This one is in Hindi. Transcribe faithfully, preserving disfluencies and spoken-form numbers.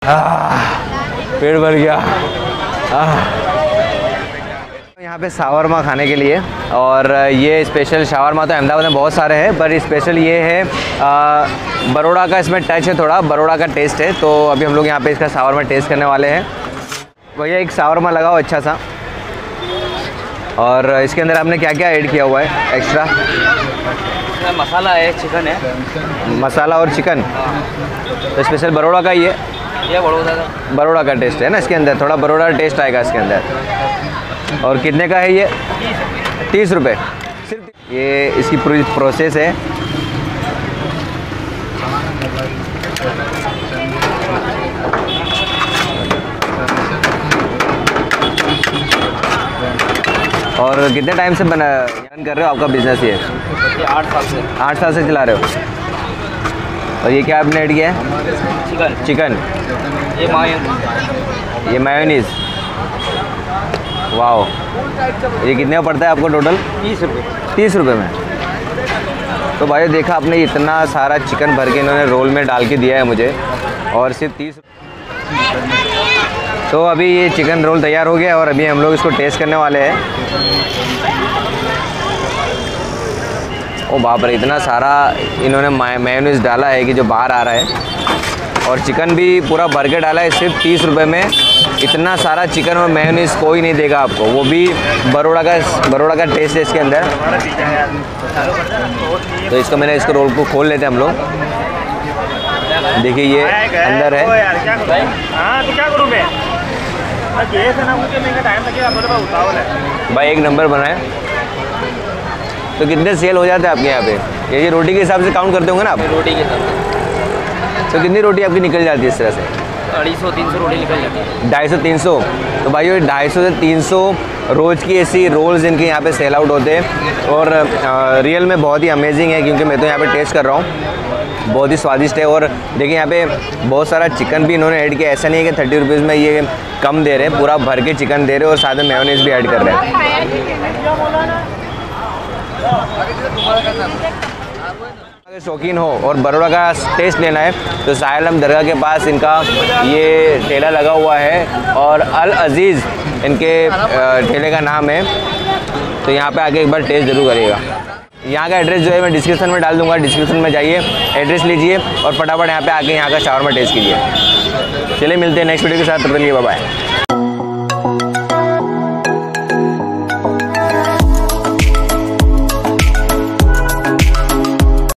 पेट भर गया। यहाँ पे शावरमा खाने के लिए, और ये स्पेशल शावरमा तो अहमदाबाद में बहुत सारे हैं, पर स्पेशल ये है बड़ौदा का, इसमें टच है थोड़ा, बड़ौदा का टेस्ट है। तो अभी हम लोग यहाँ पे इसका शावरमा टेस्ट करने वाले हैं। भैया एक शावरमा लगाओ अच्छा सा। और इसके अंदर आपने क्या क्या ऐड किया हुआ है एक्स्ट्रा? मसाला है, चिकन है, मसाला और चिकन। तो स्पेशल बड़ौदा का ही है, ये बड़ौदा का बड़ौदा का टेस्ट है ना इसके अंदर, थोड़ा बड़ौदा टेस्ट आएगा इसके अंदर। और कितने का है ये? तीस रुपये सिर्फ। ये इसकी पूरी प्रोसेस है। और कितने टाइम से बना रन कर रहे हो आपका बिजनेस ये? ये आठ साल से आठ साल से चला रहे हो। और ये क्या आपने ऐड किया है? Chicken chicken. ये मायोनीज ये मायोनीज़। वाओ, ये कितने का पड़ता है आपको टोटल? तीस रुपये तीस रुपये में। तो भाई देखा आपने, इतना सारा चिकन भर के इन्होंने रोल में डाल के दिया है मुझे, और सिर्फ तीस। तो अभी ये चिकन रोल तैयार हो गया और अभी हम लोग इसको टेस्ट करने वाले हैं। ओ बाप रे, इतना सारा इन्होंने मेयोनीज डाला है कि जो बाहर आ रहा है, और चिकन भी पूरा भर के डाला है सिर्फ तीस रुपये में। इतना सारा चिकन और मेयोनीज कोई नहीं देगा आपको, वो भी बड़ौदा का बड़ौदा का टेस्ट है इसके अंदर। तो इसको मैंने इसको रोल को खोल लेते हैं हम लोग। देखिए ये अंदर है। हाँ तो क्या करूँ मैं? भाई एक नंबर बनाए। तो कितने सेल हो जाते हैं आपके यहाँ पे? ये ये रोटी के हिसाब से काउंट करते होंगे ना आप? रोटी के साथ तो कितनी रोटी आपकी निकल जाती है इस तरह से? अढ़ाई सौ तीन सौ रोटी निकल जाती है। ढाई सौ तीन सौ। तो भाई ये ढाई सौ से तीन सौ रोज़ की ऐसी रोल्स इनके यहाँ पे सेल आउट होते हैं, और आ, रियल में बहुत ही अमेजिंग है, क्योंकि मैं तो यहाँ पे टेस्ट कर रहा हूँ, बहुत ही स्वादिष्ट है। और देखिए यहाँ पे बहुत सारा चिकन भी इन्होंने ऐड किया। ऐसा नहीं है कि थर्टी रुपीज़ में ये कम दे रहे हैं, पूरा भर के चिकन दे रहे हैं, और साथ में मेयोनीज भी ऐड कर रहे हैं। अगर शौकीन हो और बड़ौदा का टेस्ट लेना है तो शाह आलम दरगाह के पास इनका ये ठेला लगा हुआ है, और अल अजीज़ इनके ठेले का नाम है। तो यहाँ पे आके एक बार टेस्ट ज़रूर करिएगा। यहाँ का एड्रेस जो है मैं डिस्क्रिप्शन में डाल दूँगा, डिस्क्रिप्शन में जाइए, एड्रेस लीजिए और फटाफट यहाँ पे आके यहाँ का शावरमा टेस्ट कीजिए। चलिए मिलते हैं नेक्स्ट वीडियो के साथ, तब तक के लिए बाय बाय।